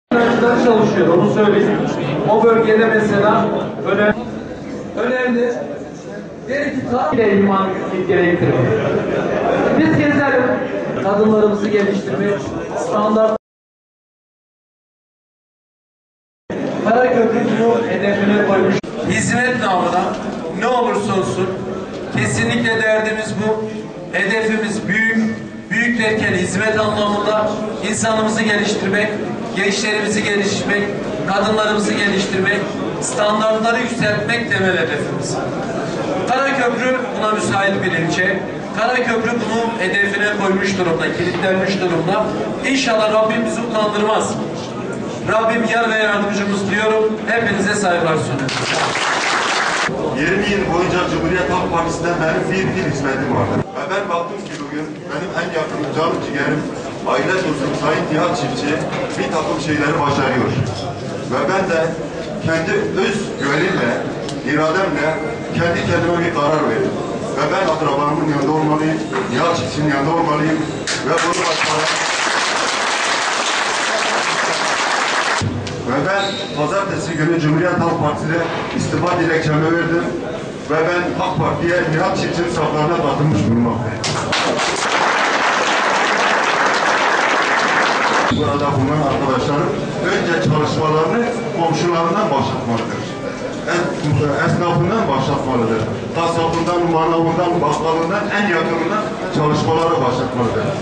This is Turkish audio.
öğrenciler çalışıyor, onu söyleyeyim. O bölgede mesela önemli. Dedi ki tarım ile iman gerektirir. Biz gezelim, kadınlarımızı geliştirmek, standart Karaköprü bunu hedefine koymuş. Hizmet namına ne olursa olsun kesinlikle derdimiz bu. Hedefimiz büyük. Büyük derken hizmet anlamında insanımızı geliştirmek, gençlerimizi geliştirmek, kadınlarımızı geliştirmek, standartları yükseltmek temel hedefimiz. Karaköprü buna müsait bir ilçe. Karaköprü bunu hedefine koymuş durumda, kilitlenmiş durumda. İnşallah Rabbim bizi utandırmaz. Rabbim yar ve yardımcımız diyorum. Hepinize saygılar sunuyorum. 20 yıl boyunca Cumhuriyet Halk Partisi'nden benim bir hizmetim vardı. Ve ben baktım ki bugün benim en yakın canım ciğerim, aile dostum Sayın Nihat Çiftçi bir takım şeyleri başarıyor. Ve ben de kendi öz güvenimle, irademle kendi kendime bir karar verdim. Ve ben akrabalarımın yanında olmalıyım, Nihat Çiftçi'nin yanında olmalıyım ve bunu başaracağım. Ve ben pazartesi günü Cumhuriyet Halk Partisi'ne istifa dilekçemi verdim. Ve ben AK Parti'ye Nihat Çiftçi'nin saflarına katılmış bulunmaktayım. Burada bulunan arkadaşlarım önce çalışmalarını komşularından başlatmalıdır. Esnafından başlatmalıdır. Kasabından, manavından, bakkalından en yakınından çalışmaları başlatmalıdır.